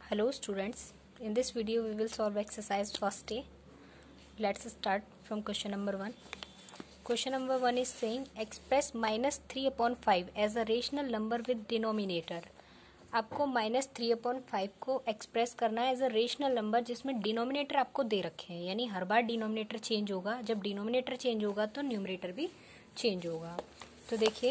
Hello students, in this video we will solve exercise first A. Let's start from question number 1. Question number 1 is saying express minus 3/5 as a rational number with denominator. आपको minus 3/5 को express करना है as a rational number जिसमें denominator आपको दे रखे हैं, यानी हर बार डिनोमिनेटर चेंज होगा। जब डिनोमिनेटर चेंज होगा तो न्यूमरेटर भी चेंज होगा। तो देखिए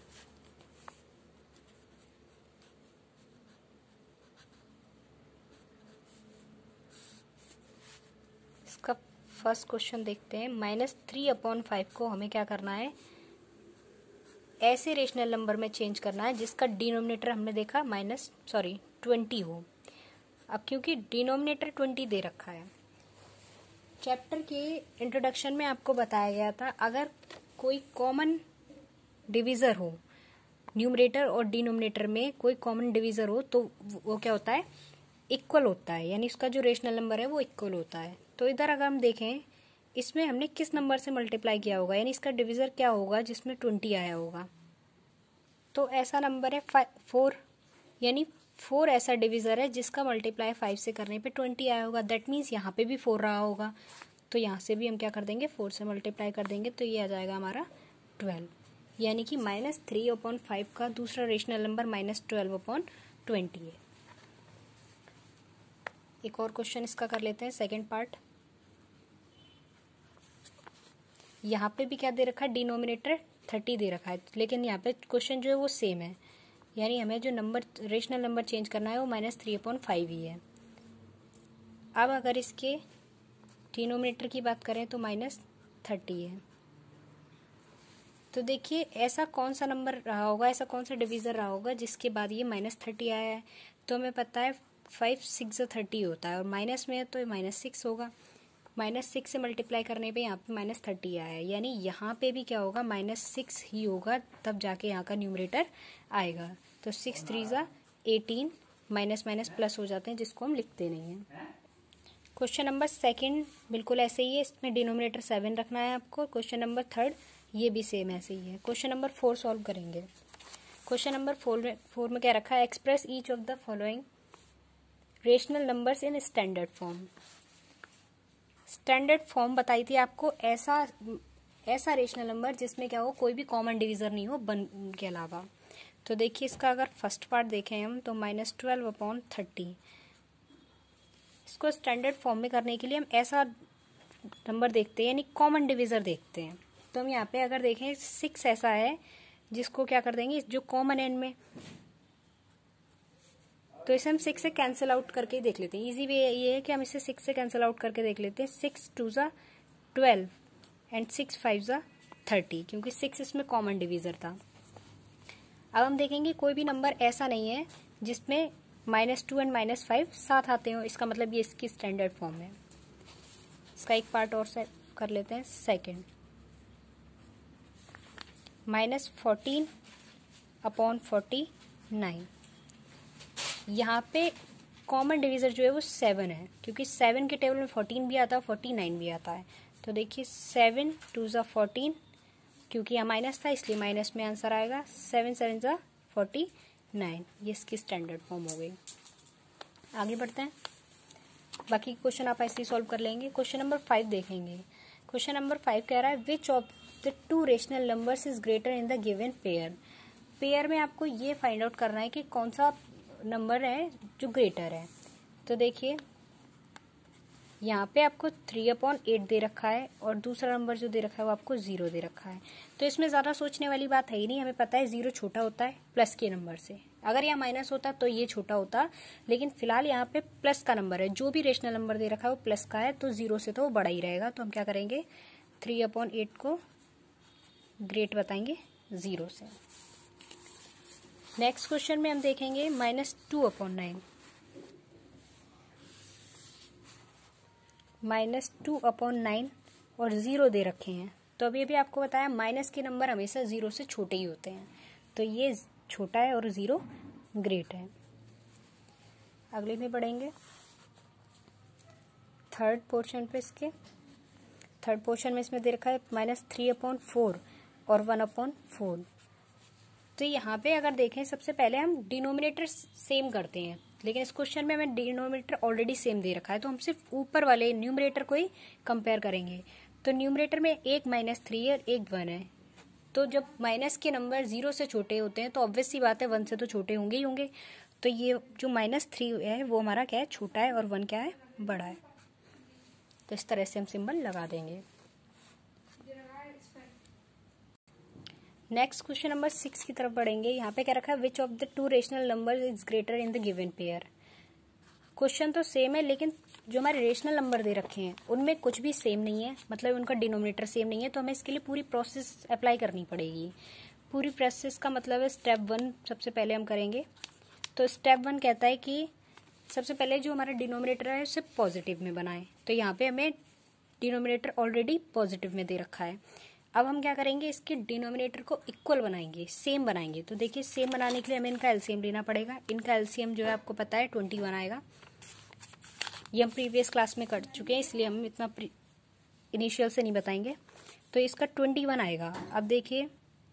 इसका फर्स्ट क्वेश्चन देखते हैं। माइनस 3/5 को हमें क्या करना है, ऐसे रेशनल नंबर में चेंज करना है जिसका डिनोमिनेटर हमने देखा 20 हो। अब क्योंकि डिनोमिनेटर 20 दे रखा है, चैप्टर के इंट्रोडक्शन में आपको बताया गया था अगर कोई कॉमन डिवीजर हो, न्यूमरेटर और डिनोमिनेटर में कोई कॉमन डिवीजर हो तो वो क्या होता है, इक्वल होता है, यानी उसका जो रेशनल नंबर है वो इक्वल होता है। तो इधर अगर हम देखें इसमें हमने किस नंबर से मल्टीप्लाई किया होगा, यानी इसका डिवीजर क्या होगा जिसमें 20 आया होगा। तो ऐसा नंबर है 4, यानी 4 ऐसा डिवीजर है जिसका मल्टीप्लाई 5 से करने पे 20 आया होगा। दैट मीन्स यहाँ पे भी 4 रहा होगा, तो यहाँ से भी हम क्या कर देंगे, 4 से मल्टीप्लाई कर देंगे तो ये आ जाएगा हमारा 12, यानी कि माइनस 3/5 का दूसरा रेशनल नंबर -12/20 है। एक और क्वेश्चन इसका कर लेते हैं, सेकेंड पार्ट। यहाँ पे भी क्या दे रखा है, डिनोमिनेटर 30 दे रखा है, लेकिन यहाँ पे क्वेश्चन जो है वो सेम है, यानी हमें जो नंबर रेशनल नंबर चेंज करना है वो -3/5 ही है। अब अगर इसके डिनोमिनेटर की बात करें तो -30 है। तो देखिए ऐसा कौन सा नंबर रहा होगा, ऐसा कौन सा डिवीजर रहा होगा जिसके बाद ये -30 आया है। तो हमें पता है 5 6 30 होता है, और माइनस में है तो -6 होगा। -6 से मल्टीप्लाई करने पे यहाँ पे -30 आया है, यानी यहाँ पे भी क्या होगा, -6 ही होगा, तब जाके यहाँ का न्यूमरेटर आएगा। तो 6 3 18, माइनस माइनस प्लस हो जाते हैं जिसको हम लिखते नहीं हैं। क्वेश्चन नंबर सेकंड बिल्कुल ऐसे ही है, इसमें डिनोमिनेटर 7 रखना है आपको। क्वेश्चन नंबर थर्ड ये भी सेम ऐसे ही है। क्वेश्चन नंबर 4 सॉल्व करेंगे। क्वेश्चन नंबर 4 में क्या रखा है, express each of the following rational numbers in standard form. Standard form बताई थी आपको, ऐसा रेशनल नंबर जिसमें क्या हो, कोई भी कॉमन डिवीजर नहीं हो बन के अलावा। तो देखिए इसका अगर फर्स्ट पार्ट देखें हम तो -12/30। इसको स्टैंडर्ड फॉर्म में करने के लिए हम ऐसा नंबर देखते हैं, यानी कॉमन डिवीजर देखते हैं। तो हम यहाँ पे अगर देखें 6 ऐसा है जिसको क्या कर देंगे, जो कॉमन है इनमें, तो इसे हम 6 से कैंसिल आउट करके देख लेते हैं। इजी वे ये है कि हम इसे 6 से कैंसिल आउट करके देख लेते हैं। 6 2 12 एंड 6 5 30, क्योंकि 6 इसमें कॉमन डिवीजर था। अब हम देखेंगे कोई भी नंबर ऐसा नहीं है जिसमें -2 एंड -5 साथ आते हो, इसका मतलब ये इसकी स्टैंडर्ड फॉर्म है। इसका एक पार्ट और से कर लेते हैं, सेकेंड। -14/49, यहाँ पे कॉमन डिवीजर जो है वो 7 है, क्योंकि 7 के टेबल में 14 भी आता है, 49 भी आता है। तो देखिए 7 2 14, क्योंकि यहाँ माइनस था इसलिए माइनस में आंसर आएगा। 7 7 49, ये इसकी स्टैंडर्ड फॉर्म हो गई। आगे बढ़ते हैं, बाकी क्वेश्चन आप ऐसे ही सॉल्व कर लेंगे। क्वेश्चन नंबर 5 देखेंगे। क्वेश्चन नंबर 5 कह रहा है which of the 2 rational numbers is greater in the given pair. Pair में आपको ये फाइंड आउट करना है कि कौन सा नंबर है जो ग्रेटर है। तो देखिए यहाँ पे आपको 3/8 दे रखा है, और दूसरा नंबर जो दे रखा है वो आपको 0 दे रखा है। तो इसमें ज़्यादा सोचने वाली बात है ही नहीं, हमें पता है 0 छोटा होता है प्लस के नंबर से। अगर यहाँ माइनस होता तो ये छोटा होता, लेकिन फिलहाल यहाँ पे प्लस का नंबर है, जो भी रेशनल नंबर दे रखा है वो प्लस का है, तो 0 से तो वो बड़ा ही रहेगा। तो हम क्या करेंगे, 3/8 को ग्रेट बताएंगे 0 से। नेक्स्ट क्वेश्चन में हम देखेंगे -2/9। -2/9 और 0 दे रखे हैं। तो अभी अभी आपको बताया माइनस के नंबर हमेशा 0 से छोटे ही होते हैं, तो ये छोटा है और 0 ग्रेट है। अगले में बढ़ेंगे थर्ड पोर्शन पे। इसके थर्ड पोर्शन में इसमें दे रखा है -3/4 और 1/4। तो यहाँ पे अगर देखें सबसे पहले हम डिनोमिनेटर सेम करते हैं, लेकिन इस क्वेश्चन में हमें डिनोमिनेटर ऑलरेडी सेम दे रखा है, तो हम सिर्फ ऊपर वाले न्यूमरेटर को ही कंपेयर करेंगे। तो न्यूमरेटर में एक -3 है और एक 1 है, तो जब माइनस के नंबर 0 से छोटे होते हैं तो ऑब्वियस सी बात है 1 से तो छोटे होंगे ही होंगे। तो ये जो -3 है वो हमारा क्या है, छोटा है, और 1 क्या है, बड़ा है। तो इस तरह से हम सिंबल लगा देंगे। नेक्स्ट क्वेश्चन नंबर 6 की तरफ बढ़ेंगे। यहाँ पे क्या रखा है, which of the two rational number is greater in the given pair. Question तो सेम है, लेकिन जो हमारे रेशनल नंबर दे रखे हैं उनमें कुछ भी सेम नहीं है, मतलब उनका डिनोमिनेटर सेम नहीं है। तो हमें इसके लिए पूरी प्रोसेस अप्लाई करनी पड़ेगी। पूरी प्रोसेस का मतलब है स्टेप 1 सबसे पहले हम करेंगे। तो स्टेप 1 कहता है कि सबसे पहले जो हमारा डिनोमिनेटर है उसे पॉजिटिव में बनाएं। तो यहाँ पे हमें डिनोमिनेटर ऑलरेडी पॉजिटिव में दे रखा है। अब हम क्या करेंगे, इसके डिनोमिनेटर को इक्वल बनाएंगे, सेम बनाएंगे। तो देखिए सेम बनाने के लिए हमें इनका एलसीएम लेना पड़ेगा। इनका एलसीएम जो है आपको पता है 21 आएगा। ये हम प्रीवियस क्लास में कर चुके हैं, इसलिए हम इतना इनिशियल से नहीं बताएंगे। तो इसका 21 आएगा। अब देखिए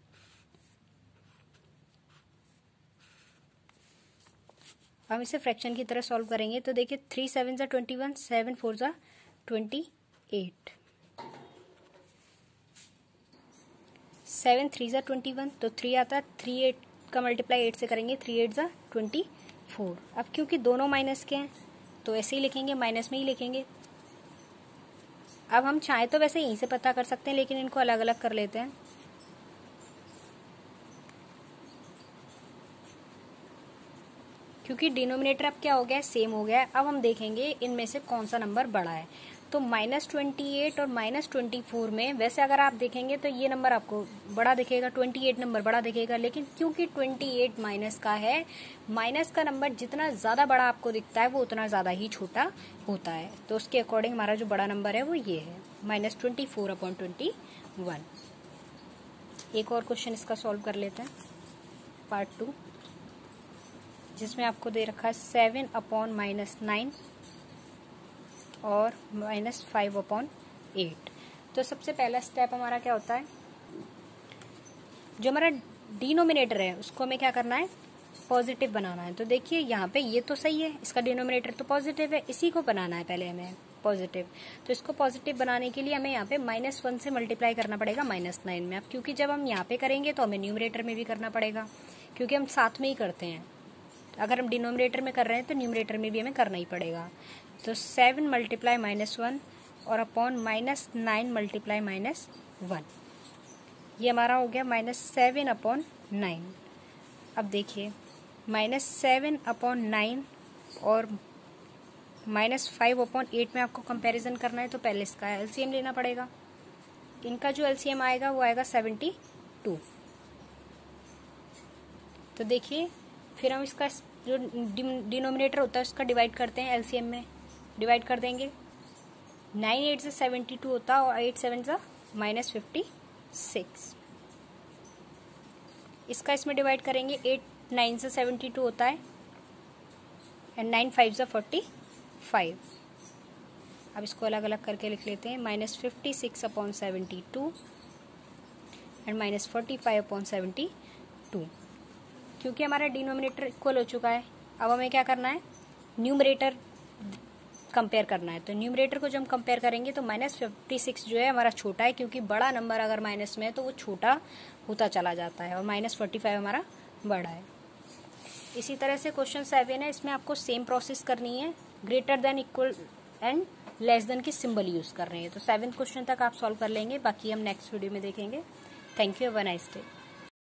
हम इसे फ्रैक्शन की तरह सॉल्व करेंगे। तो देखिए 3 7 ज़ा 21, 7 4 ज़ा 28, 7 3 ज़ा 21, तो 3 आता है। 3 8 का मल्टीप्लाई 8 से करेंगे, 3 8 ज़ा 24। अब क्योंकि दोनों माइनस के हैं तो ऐसे ही लिखेंगे, माइनस में ही लिखेंगे। अब हम चाहे तो वैसे यहीं से पता कर सकते हैं, लेकिन इनको अलग अलग कर लेते हैं। क्योंकि डिनोमिनेटर अब क्या हो गया है, सेम हो गया है। अब हम देखेंगे इनमें से कौन सा नंबर बड़ा है। तो -28 और -24 में वैसे अगर आप देखेंगे तो ये नंबर आपको बड़ा दिखेगा, 28 नंबर बड़ा दिखेगा। लेकिन क्योंकि 28 माइनस का है, माइनस का नंबर जितना ज़्यादा बड़ा आपको दिखता है वो उतना ज़्यादा ही छोटा होता है। तो उसके अकॉर्डिंग हमारा जो बड़ा नंबर है वो ये है, -24/21। एक और क्वेश्चन इसका सॉल्व कर लेते हैं, पार्ट 2, जिसमें आपको दे रखा है 7/-9 और -5/8। तो सबसे पहला स्टेप हमारा क्या होता है, जो हमारा डिनोमिनेटर है उसको हमें क्या करना है, पॉजिटिव बनाना है। तो देखिए यहाँ पे ये तो सही है, इसका डिनोमिनेटर तो पॉजिटिव है, इसी को बनाना है पहले हमें पॉजिटिव। तो इसको पॉजिटिव बनाने के लिए हमें यहाँ पे -1 से मल्टीप्लाई करना पड़ेगा -9 में। अब क्योंकि जब हम यहाँ पे करेंगे तो हमें न्यूमरेटर में भी करना पड़ेगा, क्योंकि हम साथ में ही करते हैं। अगर हम डिनोमिनेटर में कर रहे हैं तो न्यूमरेटर में भी हमें करना ही पड़ेगा। तो 7 मल्टीप्लाई -1 और अपॉन -9 मल्टीप्लाई -1, ये हमारा हो गया -7/9। अब देखिए -7/9 और -5/8 में आपको कंपैरिजन करना है, तो पहले इसका एलसीएम लेना पड़ेगा। इनका जो एलसीएम आएगा वो आएगा 72। तो देखिए फिर हम इसका जो डिनोमिनेटर होता है उसका डिवाइड करते हैं, एलसीएम में डिवाइड कर देंगे। 9 8 से 72 होता है और 8 7 से -56। इसका इसमें डिवाइड करेंगे, 8 9 से 72 होता है एंड 9 5 से 45। अब इसको अलग अलग करके लिख लेते हैं, -56/72 एंड -45/72। क्योंकि हमारा डिनोमिनेटर इक्वल हो चुका है, अब हमें क्या करना है, न्यूमरेटर कंपेयर करना है। तो न्यूमरेटर को जब हम कंपेयर करेंगे तो -56 जो है हमारा छोटा है, क्योंकि बड़ा नंबर अगर माइनस में है तो वो छोटा होता चला जाता है, और -45 हमारा बड़ा है। इसी तरह से क्वेश्चन 7 है, इसमें आपको सेम प्रोसेस करनी है, greater than, equal and less than की सिंबल यूज कर रहे हैं। तो 7th क्वेश्चन तक आप सॉल्व कर लेंगे, बाकी हम नेक्स्ट वीडियो में देखेंगे। Thank you, have a nice day.